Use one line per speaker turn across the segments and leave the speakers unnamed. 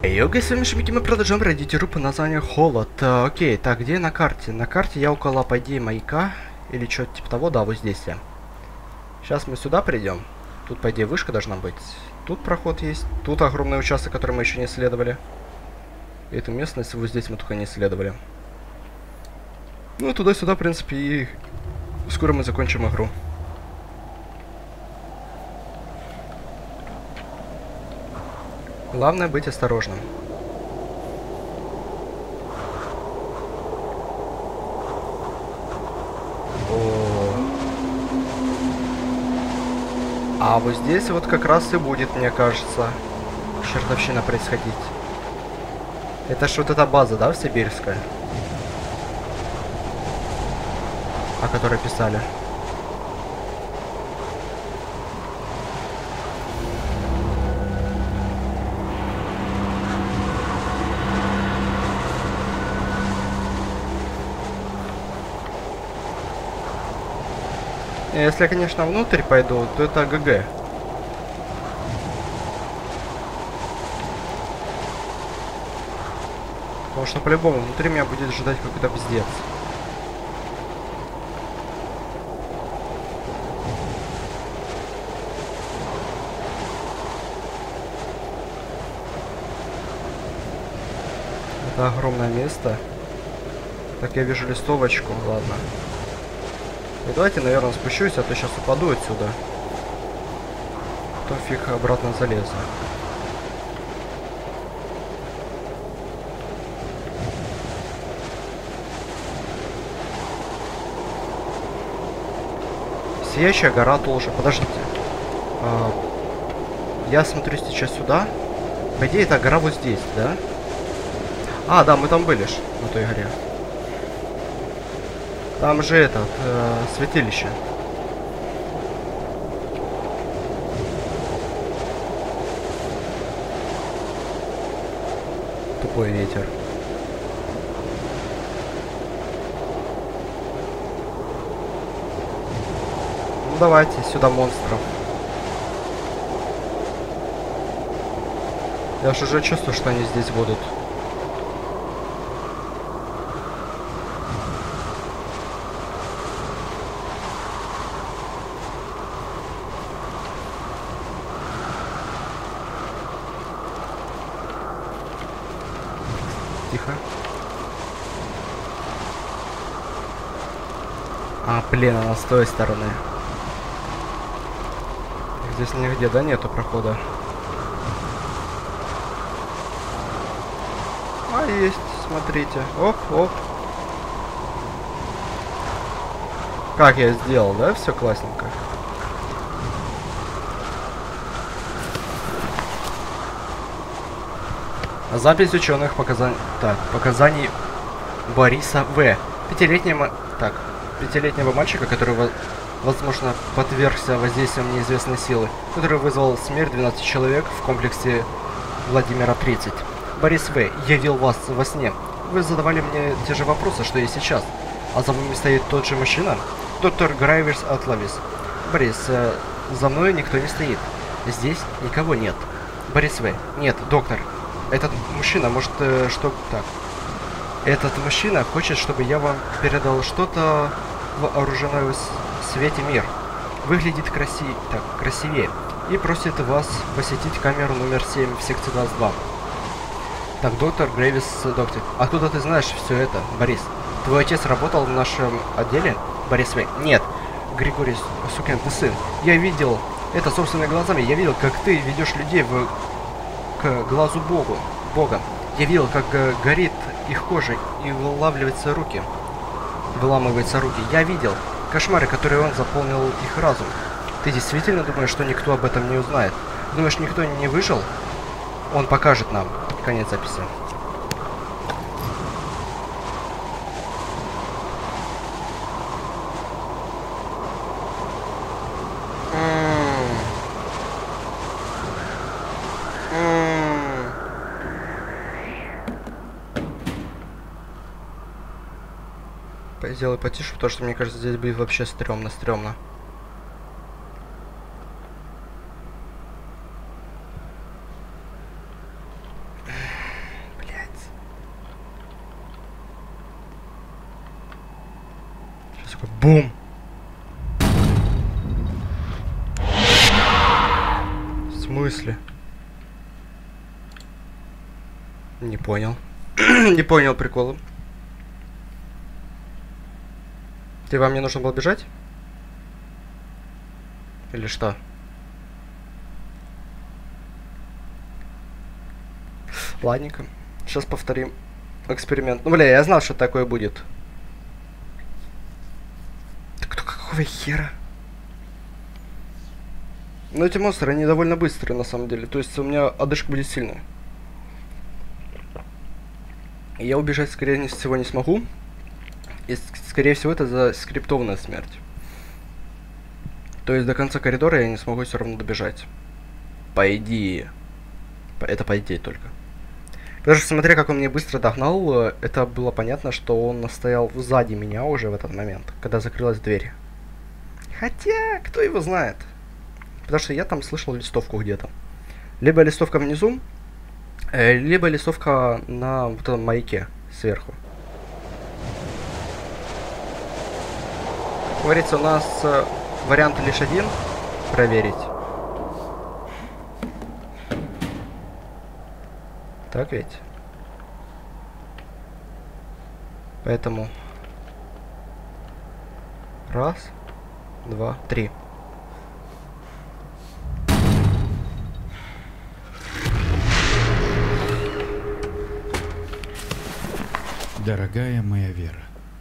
Йога, с вами Шмики, мы продолжаем пройдите руб по названию Холод. Окей, так, где на карте? На карте я около, по идее, маяка. Или что-то типа того, да, вот здесь я. Сейчас мы сюда придем. Тут, по идее, вышка должна быть. Тут проход есть. Тут огромный участок, который мы еще не исследовали. И эту местность вот здесь мы только не исследовали. Ну, туда-сюда, в принципе, и скоро мы закончим игру. Главное быть осторожным. А вот здесь вот как раз и будет, мне кажется, чертовщина происходить. Это ж вот эта база, да, в Сибирская? О которой писали. Если я, конечно, внутрь пойду, то это ГГ. Потому что по-любому внутри меня будет ожидать какой-то пиздец. Это огромное место. Так, я вижу листовочку, ладно. И давайте, наверное, спущусь, а то сейчас упаду отсюда. Потом фиг обратно залезу. Сияющая гора тоже. Подождите. Я смотрю сейчас сюда. По идее, эта гора вот здесь, да? А, да, мы там были ж, на той горе. Там же этот, святилище. Тупой ветер. Ну давайте, сюда монстров. Я ж уже чувствую, что они здесь будут. Тихо. А, блин, она с той стороны. Здесь нигде, да, нету прохода? А, есть, смотрите. Оп, оп. Как я сделал, да? Все классненько. Запись ученых показаний. Так, показаний Бориса В. Пятилетнего мальчика, который, возможно, подвергся воздействием неизвестной силы, который вызвал смерть 12 человек в комплексе Владимира 30. Борис В. Я видел вас во сне. Вы задавали мне те же вопросы, что и сейчас. А за вами стоит тот же мужчина? Доктор Грайверс Атлавис. Борис, за мной никто не стоит. Здесь никого нет. Борис В. Нет, доктор. Этот мужчина, может, что... Так. Этот мужчина хочет, чтобы я вам передал что-то в вооруженной свете мир. Выглядит красивее. И просит вас посетить камеру номер 7 в секции 22. Так, доктор Грейвис, доктор. Откуда ты знаешь все это, Борис? Твой отец работал в нашем отделе? Борис В. Нет. Григорий, сукин ты сын. Я видел это собственными глазами. Я видел, как ты ведешь людей к глазу Бога. Я видел, как горит их кожа и выламываются руки. Я видел кошмары, которые он заполнил их разум. Ты действительно думаешь, что никто об этом не узнает? Думаешь, никто не выжил? Он покажет нам. Конец записи. Сделай потише, потому что, мне кажется, здесь будет вообще стрёмно. Такой бум. В смысле? Не понял. Не понял прикола. Вам не нужно было бежать? Или что? Ладненько. Сейчас повторим эксперимент. Ну, бля, я знал, что такое будет. Так кто какого хера? Но эти монстры, они довольно быстрые, на самом деле. То есть у меня одышка будет сильная. Я убежать, скорее всего, не смогу. И, скорее всего, это заскриптованная смерть. То есть до конца коридора я не смогу все равно добежать. По идее. Это по идее только. Потому что, смотря как он мне быстро догнал, это было понятно, что он стоял сзади меня уже в этот момент, когда закрылась дверь. Хотя, кто его знает. Потому что я там слышал листовку где-то. Либо листовка внизу, либо листовка на вот этом маяке сверху. Как говорится, у нас вариант лишь один — проверить. Так ведь? Поэтому... Раз, два, три.
Дорогая моя Вера,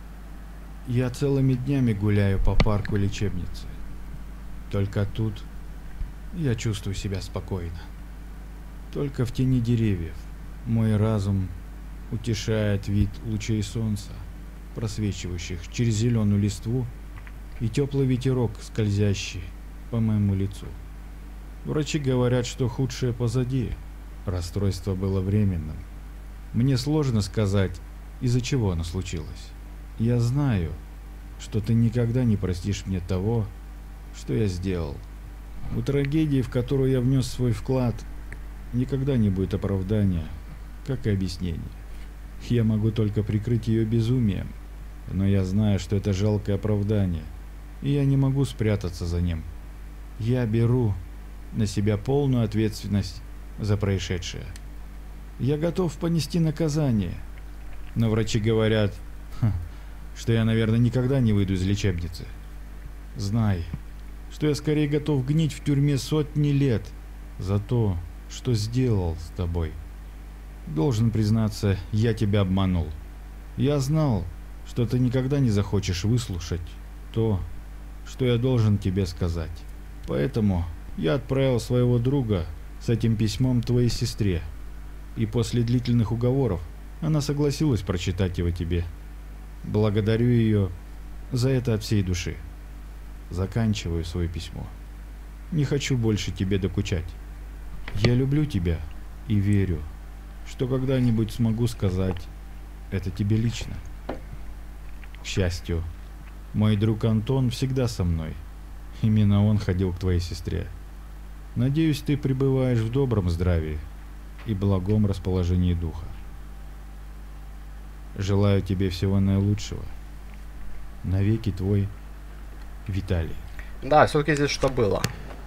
я целыми днями гуляю по парку лечебницы. Только тут я чувствую себя спокойно. Только в тени деревьев мой разум утешает вид лучей солнца, просвечивающих через зеленую листву, и теплый ветерок, скользящий по моему лицу. Врачи говорят, что худшее позади, расстройство было временным. Мне сложно сказать, из-за чего оно случилось. Я знаю, что ты никогда не простишь мне того, что я сделал. У трагедии, в которую я внес свой вклад, никогда не будет оправдания, как и объяснения. Я могу только прикрыть ее безумием, но я знаю, что это жалкое оправдание, и я не могу спрятаться за ним. Я беру на себя полную ответственность за происшедшее. Я готов понести наказание, но врачи говорят, что я, наверное, никогда не выйду из лечебницы. Знай, что я скорее готов гнить в тюрьме сотни лет за то, что сделал с тобой. Должен признаться, я тебя обманул. Я знал, что ты никогда не захочешь выслушать то, что я должен тебе сказать. Поэтому я отправил своего друга с этим письмом твоей сестре. И после длительных уговоров она согласилась прочитать его тебе. Благодарю ее за это от всей души. Заканчиваю свое письмо. Не хочу больше тебе докучать. Я люблю тебя и верю, что когда-нибудь смогу сказать это тебе лично. К счастью, мой друг Антон всегда со мной. Именно он ходил к твоей сестре. Надеюсь, ты пребываешь в добром здравии и благом расположении духа. Желаю тебе всего наилучшего. Навеки твой Виталий.
Да, все-таки здесь что было.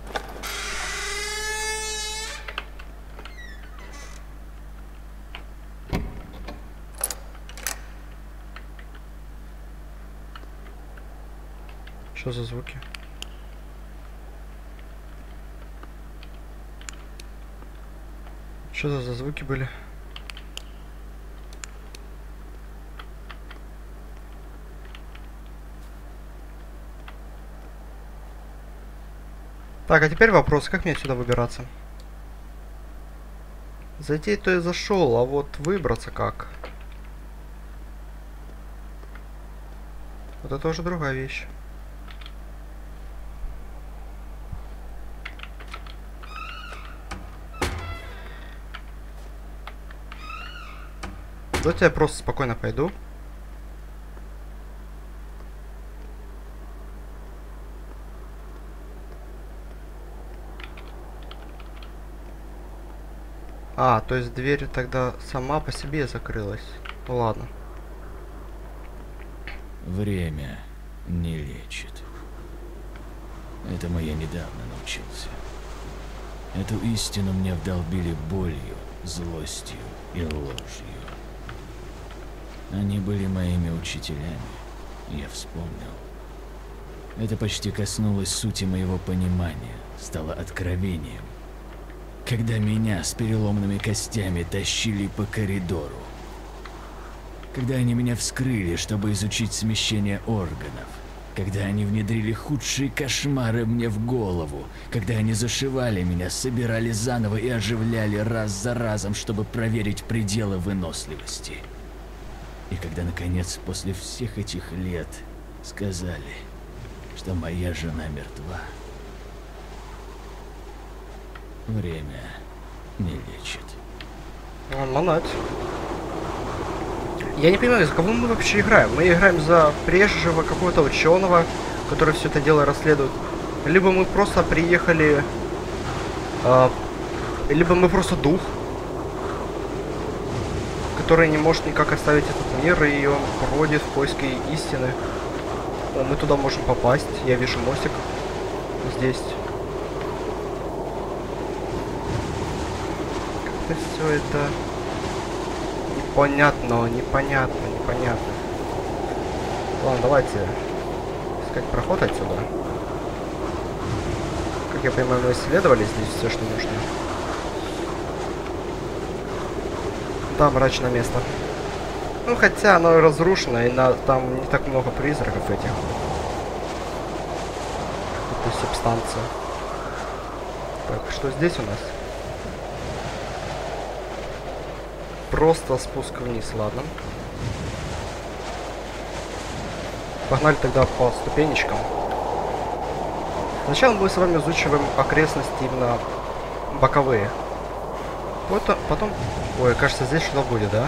Что за звуки? Что за звуки были? Так, а теперь вопрос, как мне отсюда выбираться? Зайти то я зашел, а вот выбраться как? Вот это уже другая вещь. Давайте я просто спокойно пойду. А, то есть дверь тогда сама по себе закрылась. Ну ладно.
Время. не лечит. Этому я недавно научился. Эту истину мне вдолбили болью, злостью и ложью. Они были моими учителями, я вспомнил. Это почти коснулось сути моего понимания, стало откровением. Когда меня с переломными костями тащили по коридору. Когда они меня вскрыли, чтобы изучить смещение органов. Когда они внедрили худшие кошмары мне в голову. Когда они зашивали меня, собирали заново и оживляли раз за разом, чтобы проверить пределы выносливости. И когда, наконец, после всех этих лет сказали, что моя жена мертва, время не лечит.
Монать. Я не понимаю, за кого мы вообще играем. Мы играем за прежнего какого-то ученого, который все это дело расследует. Либо мы просто приехали... либо мы просто дух, который не может никак оставить этот мир, и он бродит в поиске истины. О, мы туда можем попасть. Я вижу мостик здесь. Как-то все это непонятно. Ладно, давайте искать проход отсюда. Как я понимаю, мы исследовали здесь все, что нужно. Да, мрачное место. Ну, хотя оно разрушено, и там не так много призраков этих. Какой-то субстанция. Так, что здесь у нас? Просто спуск вниз, ладно. Погнали тогда по ступенечкам. Сначала мы с вами изучиваем окрестности именно боковые. Потом... Ой, кажется, здесь что-то будет, да?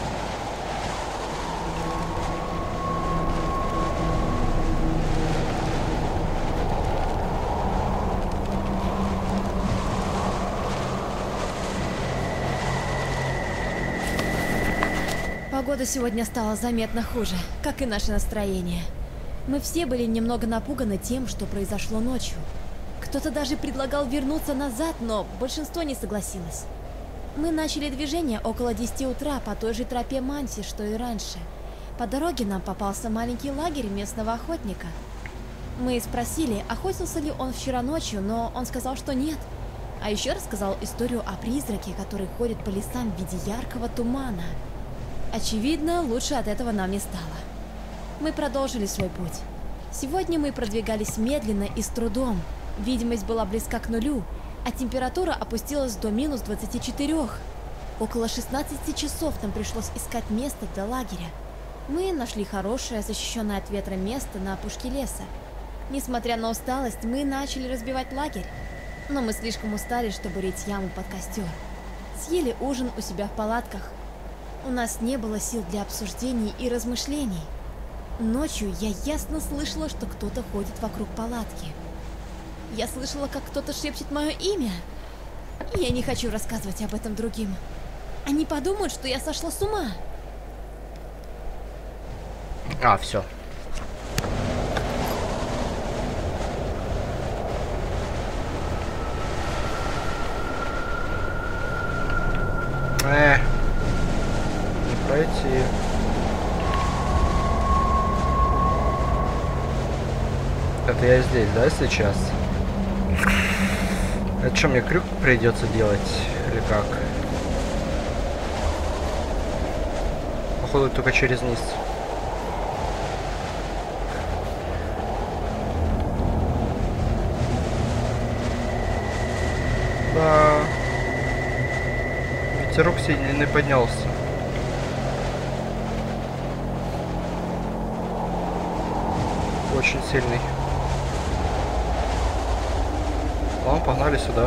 Погода сегодня стала заметно хуже, как и наше настроение. Мы все были немного напуганы тем, что произошло ночью. Кто-то даже предлагал вернуться назад, но большинство не согласилось. Мы начали движение около 10 утра по той же тропе Манси, что и раньше. По дороге нам попался маленький лагерь местного охотника. Мы спросили, охотился ли он вчера ночью, но он сказал, что нет. А еще рассказал историю о призраке, который ходит по лесам в виде яркого тумана. Очевидно, лучше от этого нам не стало. Мы продолжили свой путь. Сегодня мы продвигались медленно и с трудом. Видимость была близка к нулю, а температура опустилась до минус 24. Около 16 часов нам пришлось искать место для лагеря. Мы нашли хорошее, защищенное от ветра место на опушке леса. Несмотря на усталость, мы начали разбивать лагерь. Но мы слишком устали, чтобы рыть яму под костер. Съели ужин у себя в палатках. У нас не было сил для обсуждений и размышлений. Ночью я ясно слышала, что кто-то ходит вокруг палатки. Я слышала, как кто-то шепчет мое имя. Я не хочу рассказывать об этом другим. Они подумают, что я сошла с ума.
А, все. Не пройти. Это я здесь, да, сейчас? Это что, мне крюк придется делать? Или как? Походу, только через низ. Да. Ветерок сильный поднялся. Очень сильный. Ладно, погнали сюда.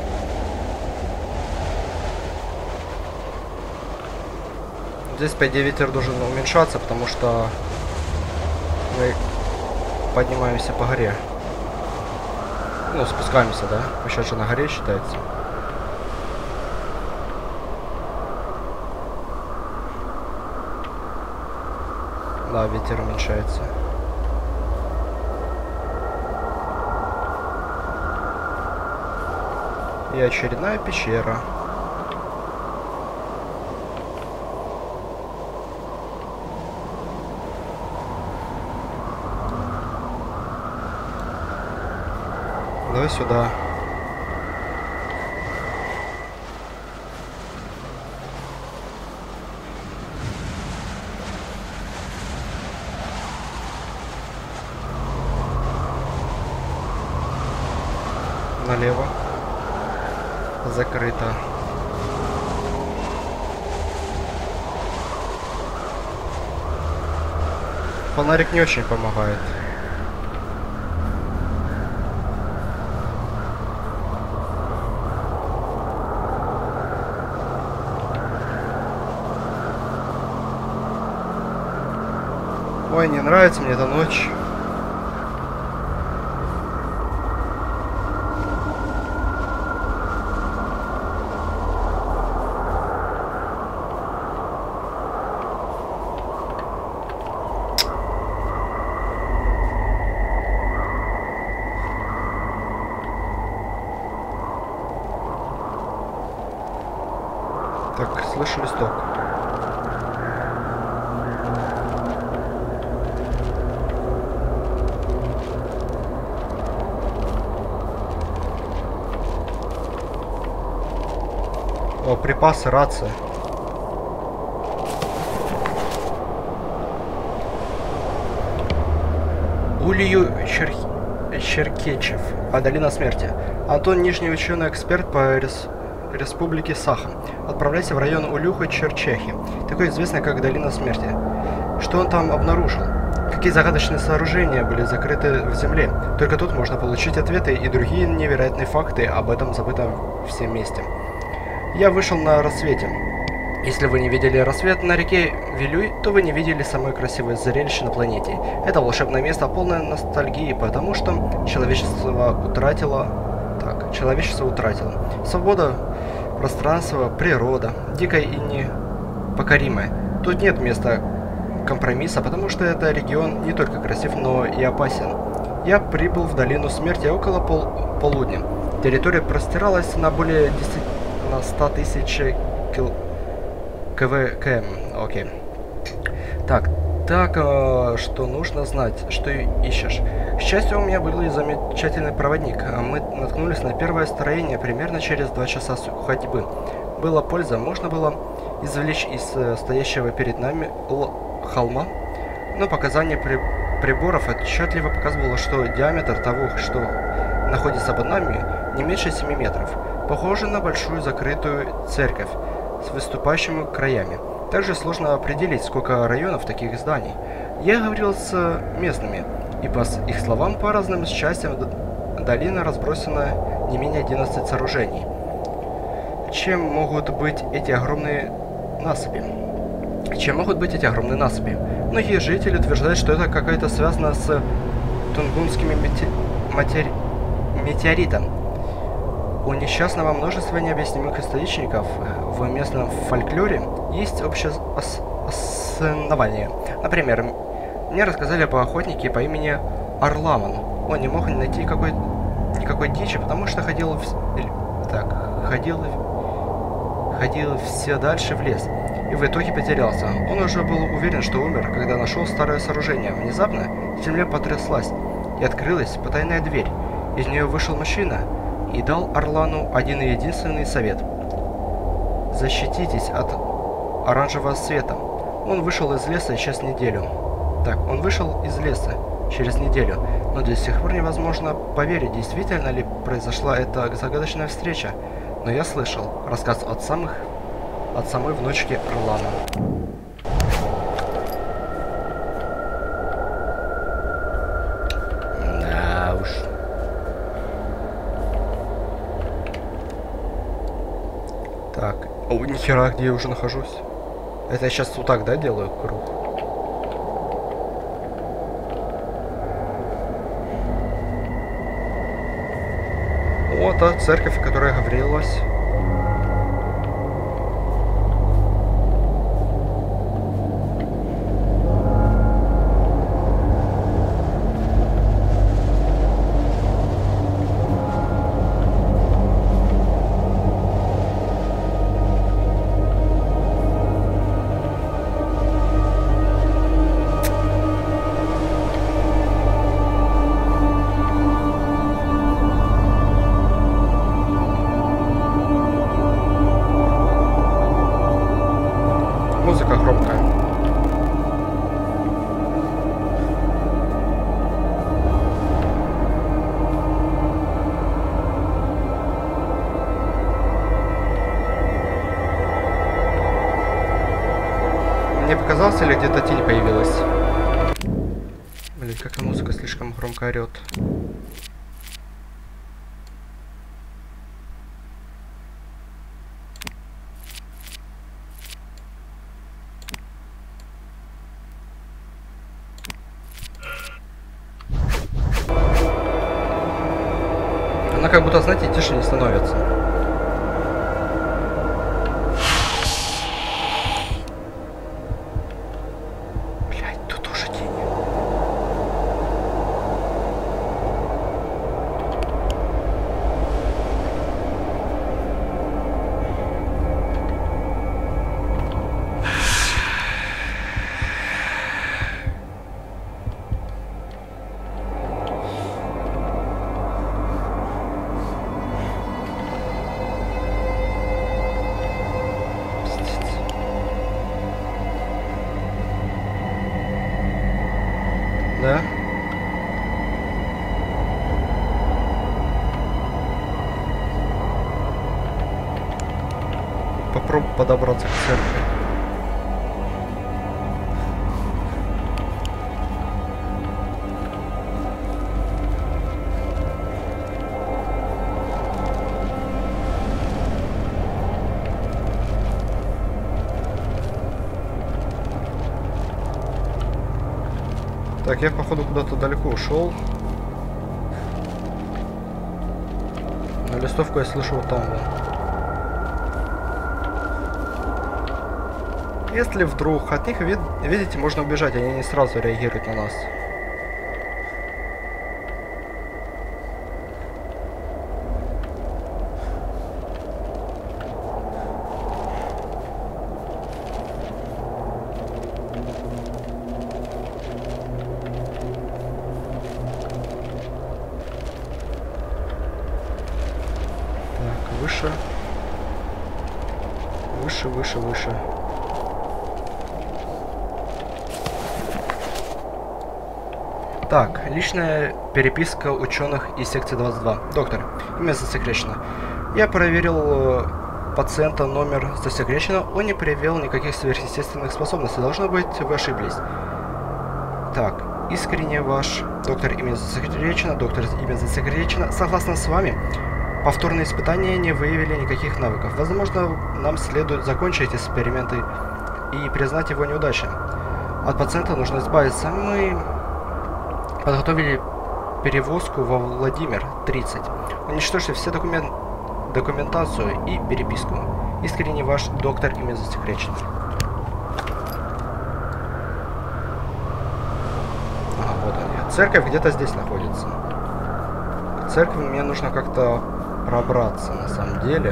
Здесь, по идее, ветер должен уменьшаться, потому что мы поднимаемся по горе. Ну, спускаемся, да? Сейчас же на горе считается. Да, ветер уменьшается. И очередная пещера. Давай сюда. Налево. Закрыто. Фонарик не очень помогает. Ой, не нравится мне эта ночь. Так, слышу листок. О, припасы, рация. Улью Черкечев. Долина смерти. Антон, нижний ученый-эксперт по республике Саха. Отправляйся в район Улюха-Черчехи, такой известный как Долина смерти. Что он там обнаружил? Какие загадочные сооружения были закрыты в земле? Только тут можно получить ответы и другие невероятные факты об этом забытом всем месте. Я вышел на рассвете. Если вы не видели рассвет на реке Вилюй, то вы не видели самое красивое зрелище на планете. Это волшебное место, полное ностальгии, потому что человечество утратило свобода, пространство, природа, дикая и непокоримая. Тут нет места компромисса, потому что этот регион не только красив, но и опасен. Я прибыл в Долину смерти около полудня. Территория простиралась на более 100 тысяч км. Окей. Так, что нужно знать, что ищешь. К счастью, у меня был и замечательный проводник. Мы наткнулись на первое строение примерно через 2 часа ходьбы. Была польза, можно было извлечь из стоящего перед нами холма, но показания приборов отчетливо показывало, что диаметр того, что находится под нами, не меньше 7 метров. Похоже на большую закрытую церковь с выступающими краями. Также сложно определить, сколько районов таких зданий. Я говорил с местными, и по их словам, по разным частям долины разбросано не менее 11 сооружений. Чем могут быть эти огромные насыпи? Многие жители утверждают, что это какая-то связано с Тунгусским метеоритом. У несчастного множества необъяснимых источников в местном фольклоре есть общее основание. Например, мне рассказали об охотнике по имени Орламан. Он не мог найти никакой дичи, потому что ходил все дальше в лес и в итоге потерялся. Он уже был уверен, что умер, когда нашел старое сооружение. Внезапно земля потряслась и открылась потайная дверь. Из нее вышел мужчина и дал Орлану один и единственный совет. Защититесь от оранжевого света. Он вышел из леса через неделю. Через неделю. Но до сих пор невозможно поверить, действительно ли произошла эта загадочная встреча. Но я слышал рассказ от самой внучки Орлана. Да уж. Так, нихера, где я уже нахожусь? Это я сейчас вот так, да, делаю круг? Вот та церковь, о которой говорилось. появился или где-то тень появилась? Блин, какая музыка слишком громко орёт. Она как будто, знаете, тише не становится. Блядь, тут тоже тень. Да? Попробуй подобраться к церкви. Так, я походу куда-то далеко ушел. Но листовку я слышу вот там. Да. Если вдруг от них, видите, можно убежать, они не сразу реагируют на нас. Выше. Выше, выше, выше. Так, личная переписка ученых из секции 22. Доктор, имя засекречено. Я проверил пациента, номер засекречено. Он не проявил никаких сверхъестественных способностей. Должно быть, вы ошиблись. Так, искренне ваш. Доктор, имя засекречено. Доктор, имя засекречено. Согласно с вами, повторные испытания не выявили никаких навыков. Возможно, нам следует закончить эксперименты и признать его неудачей. От пациента нужно избавиться. Мы подготовили перевозку во Владимир 30. Уничтожьте все документацию и переписку. Искренне ваш. Доктор, имя засекречено. Ага, вот они. Церковь где-то здесь находится. К церкви мне нужно как-то пробраться, на самом деле.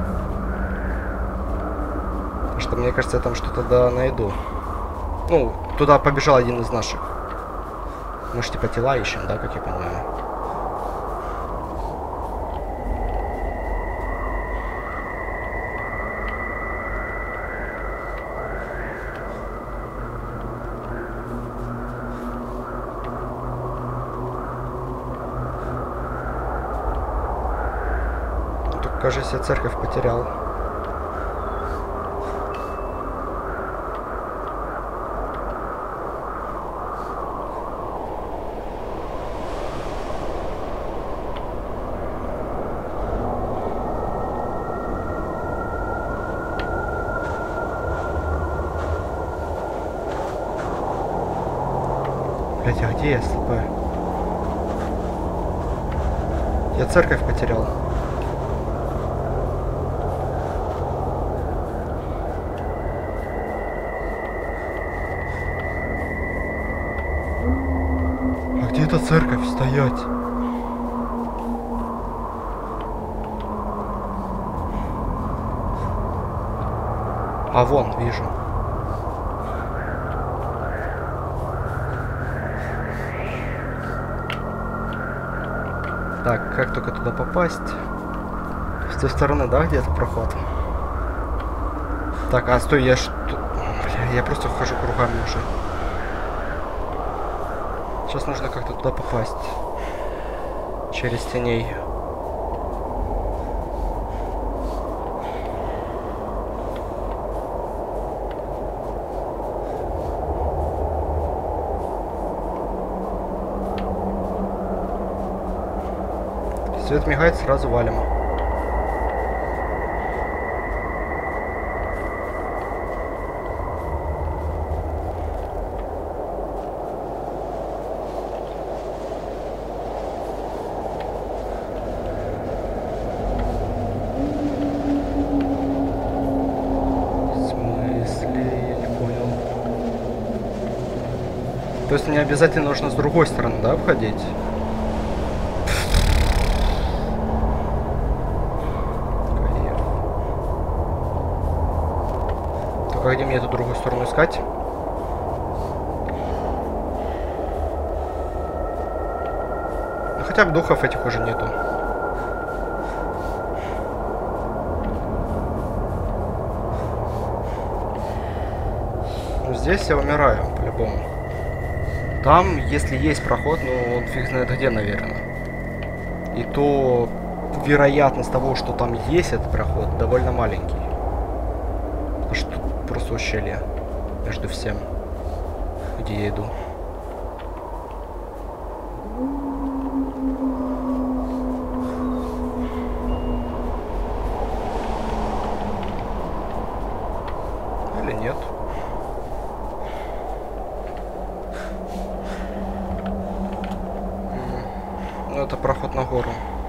Потому что, мне кажется, я там что-то найду. Ну, туда побежал один из наших. Мы ж типа тела ищем, да, как я понимаю. Кажется, я церковь потерял. Блять, а где я, СЛП? Я церковь потерял. Где эта церковь стоять? А вон, вижу. Так, как только туда попасть? С той стороны, да, где-то проход? Так, а стой, я что... Бля, я просто хожу кругами уже. Сейчас нужно как-то туда попасть. Через теней. Свет мигает, сразу валим. То есть мне обязательно нужно с другой стороны, да, входить? Кайф. Только где мне эту другую сторону искать? Ну, хотя бы духов этих уже нету. Но здесь я умираю, по-любому. Там, если есть проход, ну, он фиг знает где, наверное. И то вероятность того, что там есть этот проход, довольно маленький. Потому что тут просто ущелье между всем, где я иду. Или нет? Ну, это проход на гору.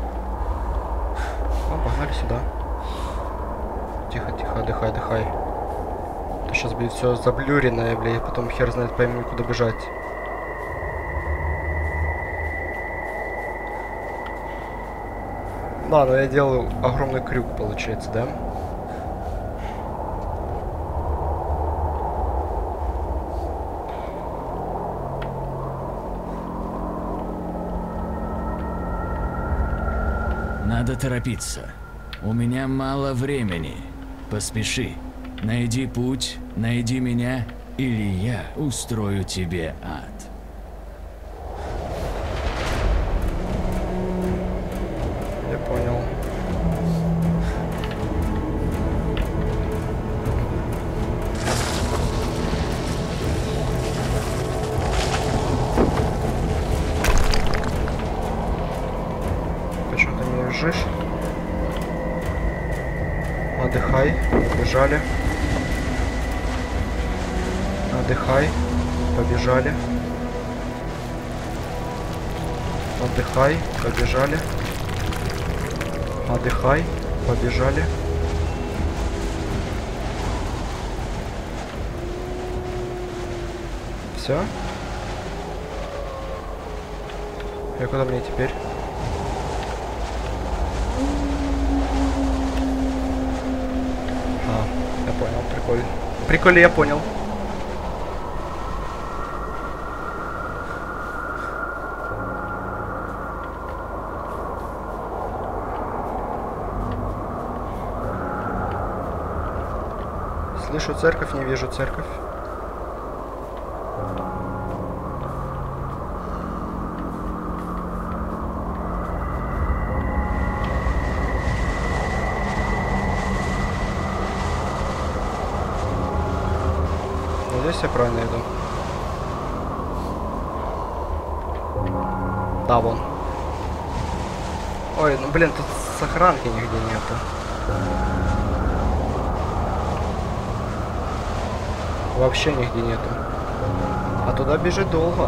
Ну, погнали сюда. Тихо, тихо, отдыхай, отдыхай. То сейчас будет все заблюренное, блядь, потом хер знает, пойми, куда бежать. Ладно, я делаю огромный крюк, получается, да?
Надо торопиться. У меня мало времени. Поспеши. Найди путь, найди меня, или я устрою тебе ад.
Я понял. Почему ты не бежишь? Отдыхай, побежали. Отдыхай, побежали. Отдыхай, побежали. Отдыхай, побежали. Все? И куда мне теперь? А, я понял, прикольно. Прикольно, я понял. Слышу церковь, не вижу церковь. Здесь я правильно иду. Да, вон. Ой, ну блин, тут сохранки нигде нету. Вообще нигде нету. А туда бежать долго.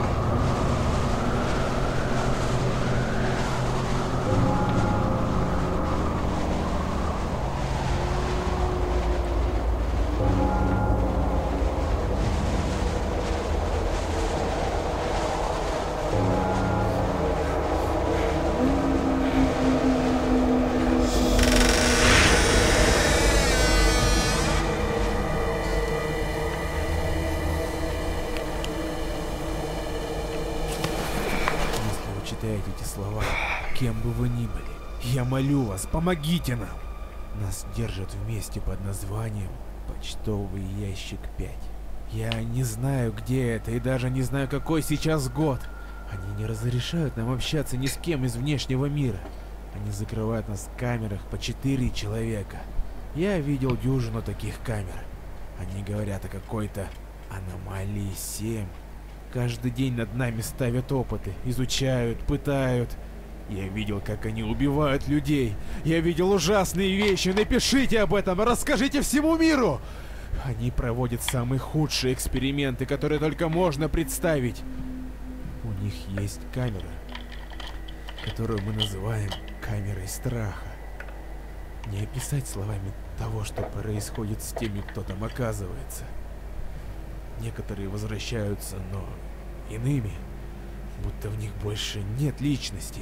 Читаете эти слова, кем бы вы ни были, я молю вас, помогите нам. Нас держат вместе под названием «Почтовый ящик 5». Я не знаю, где это, и даже не знаю, какой сейчас год. Они не разрешают нам общаться ни с кем из внешнего мира. Они закрывают нас в камерах по 4 человека. Я видел дюжину таких камер. Они говорят о какой-то аномалии 7. Каждый день над нами ставят опыты, изучают, пытают. Я видел, как они убивают людей. Я видел ужасные вещи. Напишите об этом, расскажите всему миру. Они проводят самые худшие эксперименты, которые только можно представить. У них есть камера, которую мы называем камерой страха. Не описать словами того, что происходит с теми, кто там оказывается. Некоторые возвращаются, но иными, будто в них больше нет личности.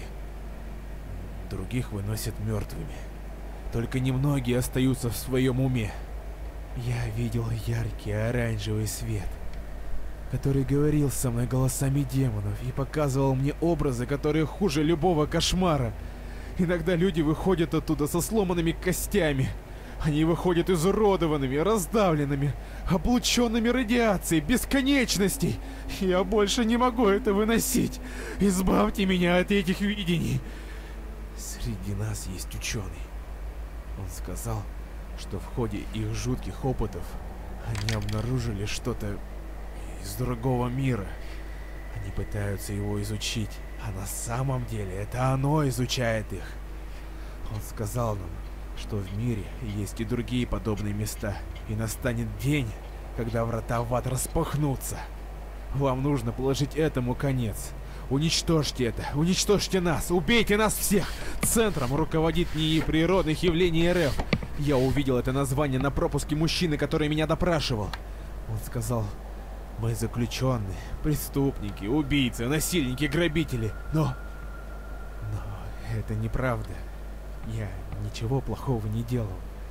Других выносят мертвыми. Только немногие остаются в своем уме. Я видел яркий оранжевый свет, который говорил со мной голосами демонов и показывал мне образы, которые хуже любого кошмара. Иногда люди выходят оттуда со сломанными костями. Они выходят изуродованными, раздавленными, облученными радиацией, бесконечностей. Я больше не могу это выносить. Избавьте меня от этих видений. Среди нас есть ученый. Он сказал, что в ходе их жутких опытов они обнаружили что-то из другого мира. Они пытаются его изучить, а на самом деле это оно изучает их. Он сказал нам, что в мире есть и другие подобные места, и настанет день, когда врата в ад распахнутся. Вам нужно положить этому конец. Уничтожьте это, уничтожьте нас, убейте нас всех! Центром руководит НИИ природных явлений РФ. Я увидел это название на пропуске мужчины, который меня допрашивал. Он сказал, мы заключенные, преступники, убийцы, насильники, грабители. Но это неправда. Я ничего плохого не делал.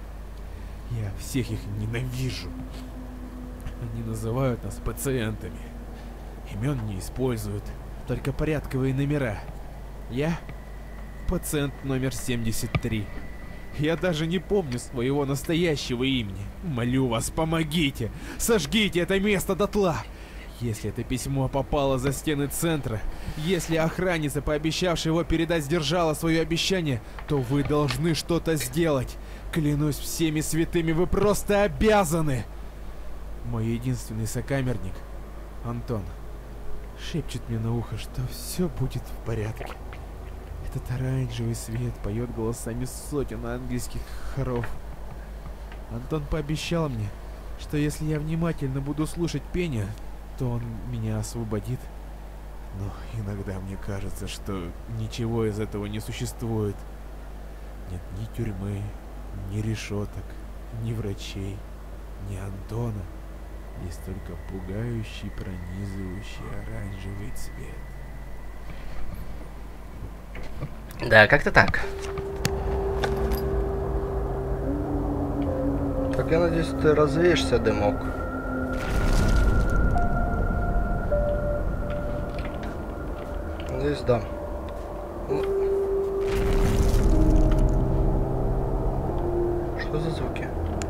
Я всех их ненавижу. Они называют нас пациентами. Имен не используют, только порядковые номера. Я пациент номер 73. Я даже не помню своего настоящего имени. Молю вас, помогите! Сожгите это место дотла! Если это письмо попало за стены центра, если охранница, пообещавшая его передать, сдержала свое обещание, то вы должны что-то сделать. Клянусь всеми святыми, вы просто обязаны! Мой единственный сокамерник, Антон, шепчет мне на ухо, что все будет в порядке. Этот оранжевый свет поет голосами сотен ангельских хоров. Антон пообещал мне, что если я внимательно буду слушать пение, то он меня освободит. Но иногда мне кажется, что ничего из этого не существует. Нет ни тюрьмы, ни решеток, ни врачей, ни Антона. Есть только пугающий, пронизывающий оранжевый цвет.
Да, как-то так. Так, я надеюсь, ты развеешься, дымок. Надеюсь, да. Что за звуки?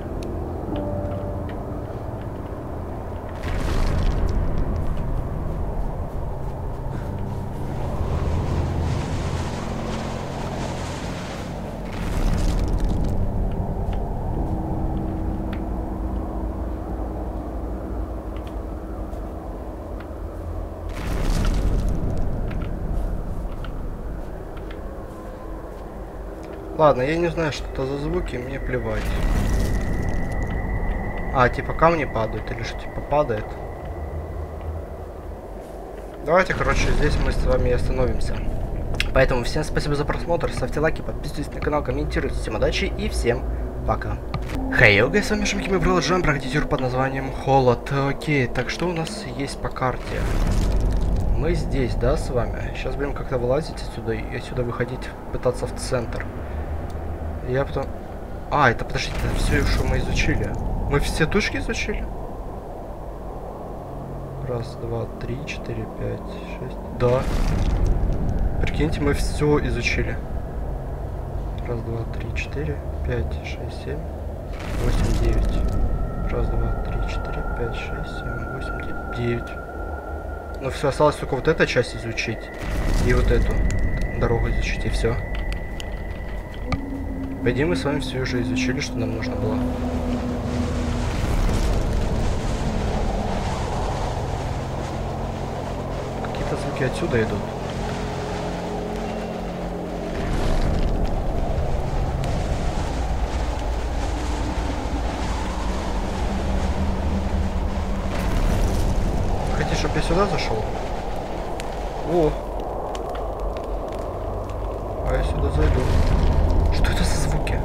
Ладно, я не знаю, что это за звуки, мне плевать. А, типа камни падают, или что, типа падает? Давайте, короче, здесь мы с вами и остановимся. Поэтому всем спасибо за просмотр, ставьте лайки, подписывайтесь на канал, комментируйте. Всем удачи и всем пока. Хей, йога, с вами Шумки, мы продолжаем проходить тур под названием Холод. Окей, так что у нас есть по карте? Мы здесь, да, с вами? Сейчас будем как-то вылазить отсюда и отсюда выходить, пытаться в центр. Я потом... А, это, подождите, это все, что мы изучили. Мы все точки изучили? Раз, два, три, 4, 5, 6. Да. Прикиньте, мы все изучили. Раз, два, три, 4, 5, 6, 7, 8, 9. Раз, два, три, 4, 5, 6, 7, 8, 9. Ну все, осталось только вот эта часть изучить. И вот эту дорогу изучить, и все. По идее, мы с вами все уже изучили, что нам нужно было. Какие-то звуки отсюда идут. сюда зашел? О! А я сюда зайду. Что это за звуки?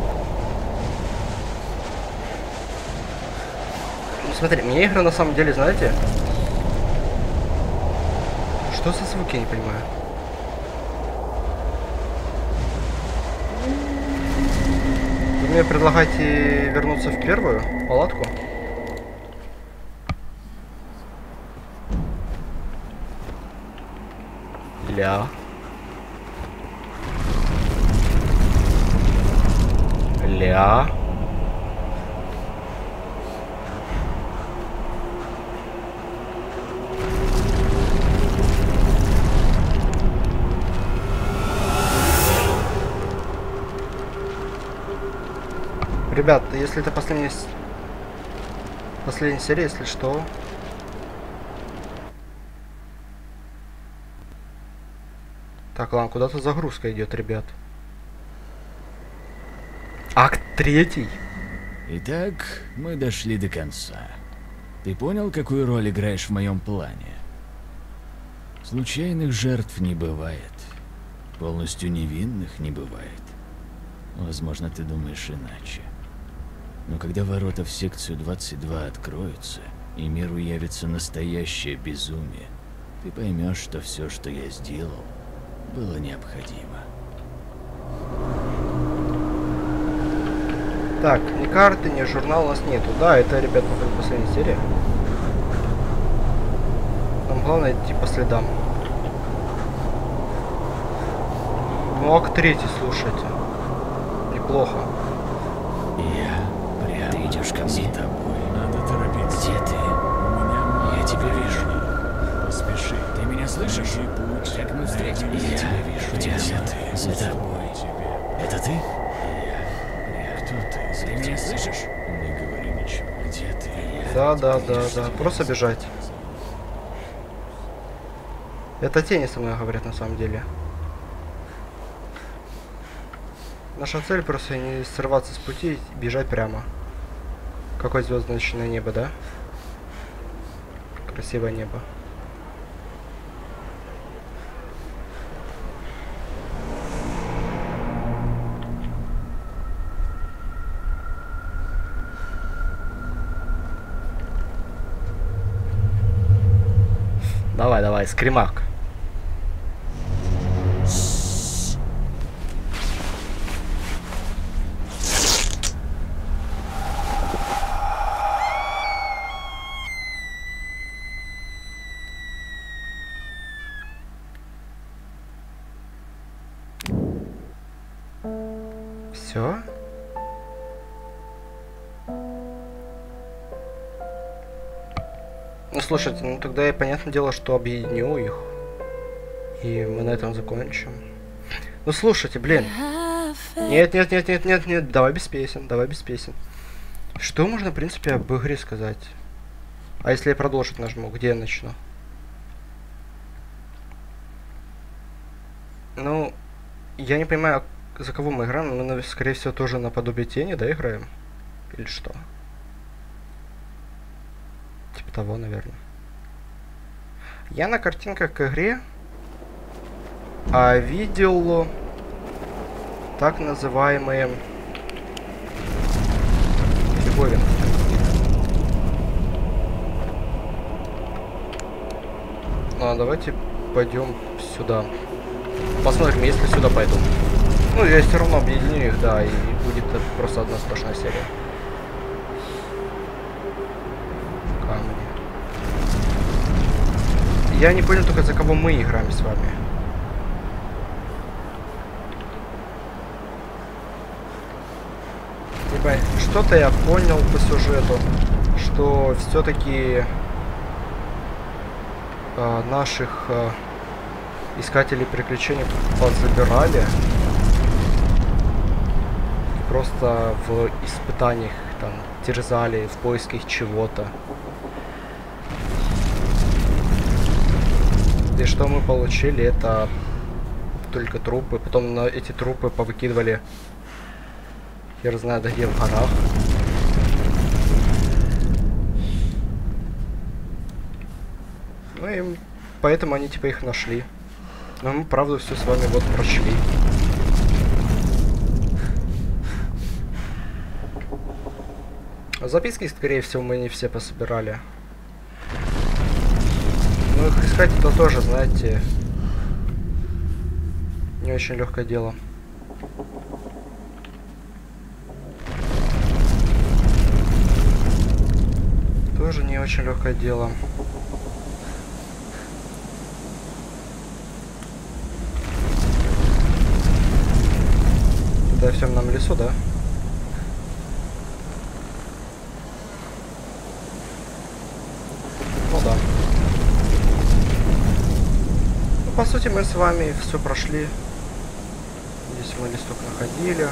Ну, смотри, мне игра на самом деле, знаете... Что за звуки, я не понимаю. Вы мне предлагаете вернуться в первую палатку? Ля. Ля. Ребят, если это последняя серия, если что... Так, ладно, куда-то загрузка идет, ребят. Акт 3.
Итак, мы дошли до конца. Ты понял, какую роль играешь в моем плане? Случайных жертв не бывает. Полностью невинных не бывает. Возможно, ты думаешь иначе. Но когда ворота в секцию 22 откроются, и миру явится настоящее безумие, ты поймешь, что все, что я сделал, было необходимо.
Так, ни карты, ни журнала у нас нету. Да, это, ребят, походу последняя серия. Нам главное идти по следам. Ну, акт 3, слушайте. Неплохо.
Я прямо. Ты идешь ко мне? За тобой. Надо торопиться. Где ты? Я тебя вижу. Поспеши. Ты меня слышишь? Как мы встретились? Я тебя вижу. Где ты? За тобой. Это ты? Кто ты? Ты меня слышишь? Не говори ничего. Где ты?
Да. Просто бежать. Это тени со мной говорят на самом деле. Наша цель просто не срываться с пути и бежать прямо. Какое звездное небо, да? Красивое небо. Давай, скримак. Все? Ну слушайте, ну тогда и понятное дело, что объединю их. И мы на этом закончим. Ну слушайте, блин. Нет, давай без песен. Что можно, в принципе, об игре сказать? А если я продолжить нажму, где я начну? Ну, я не понимаю, за кого мы играем. Мы, скорее всего, тоже наподобие тени, да, играем? Или что? Типа того, наверное. Я на картинках к игре видел так называемые фиговины. Ну, давайте пойдем сюда. Посмотрим, если сюда пойду. Ну, я все равно объединю их, да, и будет просто одна сплошная серия. Камни. Я не понял только, за кого мы играем с вами. Типа, что-то я понял по сюжету, что все-таки наших искателей приключений позабирали. И просто в испытаниях там терзали в поисках чего-то. И что мы получили, это только трупы. Потом на эти трупы повыкидывали хер знает где в горах. Ну и поэтому они типа их нашли. Но мы, правда, все с вами вот прочли. Записки, скорее всего, мы не все пособирали. Но их искать это тоже, знаете, не очень легкое дело. Тоже не очень легкое дело. Это в темном лесу, да? Ну да. Ну, по сути, мы с вами все прошли. Здесь мы листок находили.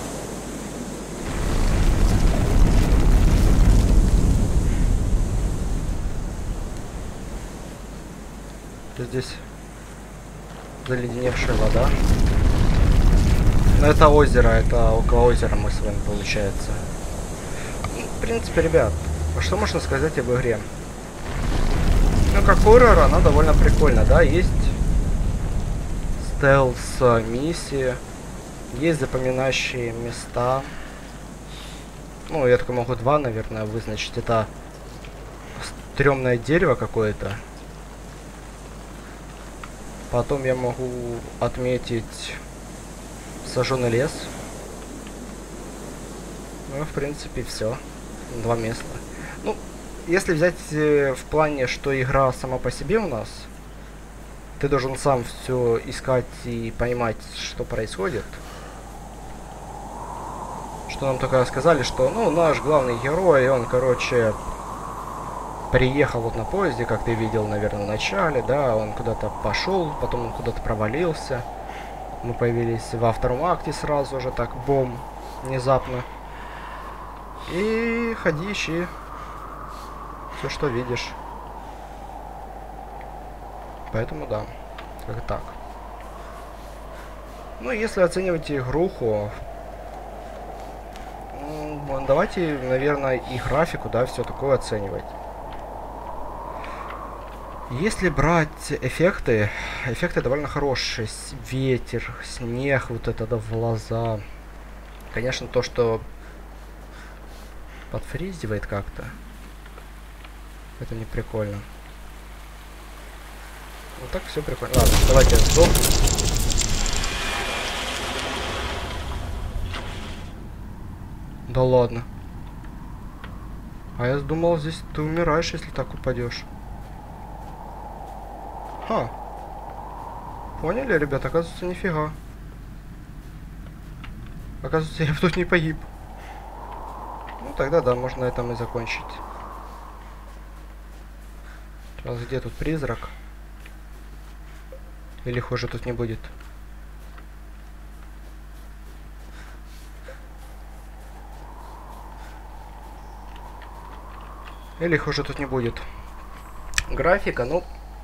Здесь заледеневшая вода. Но это озеро, это около озера мы с вами получается. В принципе, ребят, что можно сказать об игре? Ну, как хоррор, она довольно прикольная, да, есть стелс-миссии, есть запоминающие места. Ну, я только могу два, наверное, вызначить. Это стрёмное дерево какое-то. Потом я могу отметить сожженный лес. Ну, в принципе, все. Два места. Ну, если взять в плане, что игра сама по себе у нас, ты должен сам все искать и понимать, что происходит. Что нам только сказали, что, ну, наш главный герой, он, короче, приехал вот на поезде, как ты видел, наверное, в начале, да, он куда-то пошел, потом он куда-то провалился. Мы появились во втором акте сразу же, так, бом, внезапно. И ходи, ищи все, что видишь. Поэтому да, как так. Ну, если оценивать игруху, давайте, наверное, и графику, да, все такое оценивать. Если брать эффекты, эффекты довольно хорошие. Ветер, снег, вот это да, в глаза. Конечно, то, что подфризивает как-то, это не прикольно. Вот так все прикольно. Ладно, давайте сдохну. Да ладно. А я думал, здесь ты умираешь, если так упадешь. Ха. Поняли, ребята? Оказывается, нифига. Оказывается, я тут не погиб. Ну, тогда да, можно на этом и закончить. Сейчас, где тут призрак? Или хуже тут не будет? Или хуже тут не будет? Графика, ну...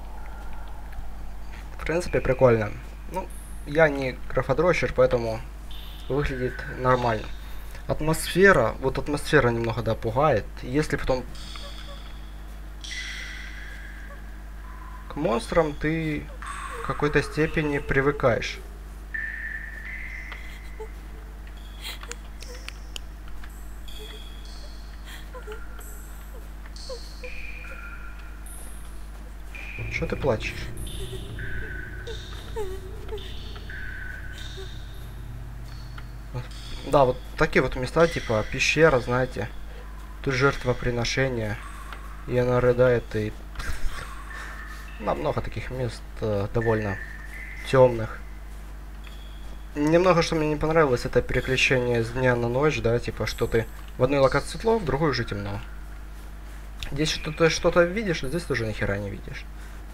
В принципе, прикольно. Ну, я не графодрочер, поэтому выглядит нормально. Атмосфера, вот атмосфера немного, да, пугает. Если потом к монстрам ты в какой-то степени привыкаешь. Что ты плачешь? Да, вот такие вот места, типа пещера, знаете. Тут жертвоприношение. И она рыдает, и... много таких мест довольно темных. Немного, что мне не понравилось, это переключение с дня на ночь, да, типа, что ты в одной локации светло, в другой уже темно. Здесь что-то видишь, а здесь тоже ни хера не видишь.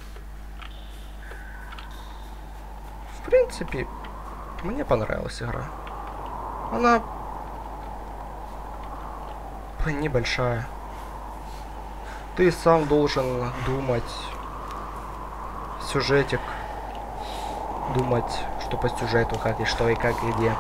В принципе, мне понравилась игра. Она небольшая. Ты сам должен думать сюжетик, думать, что по сюжету, как и что, и как, и где.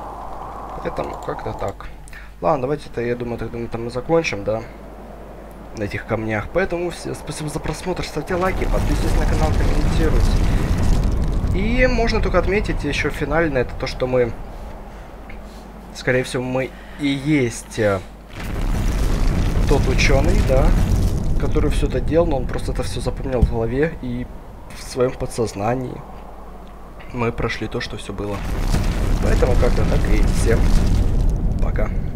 Поэтому как-то так. Ладно, давайте-то, я думаю, тогда мы там и закончим, да. на этих камнях. Поэтому всем спасибо за просмотр, ставьте лайки, подписывайтесь на канал, комментируйте. И можно только отметить еще финально, это то, что мы, скорее всего, мы и есть тот ученый, да, который все это делал, но он просто это все запомнил в голове и в своем подсознании мы прошли то, что все было. Поэтому как-то так, и всем пока.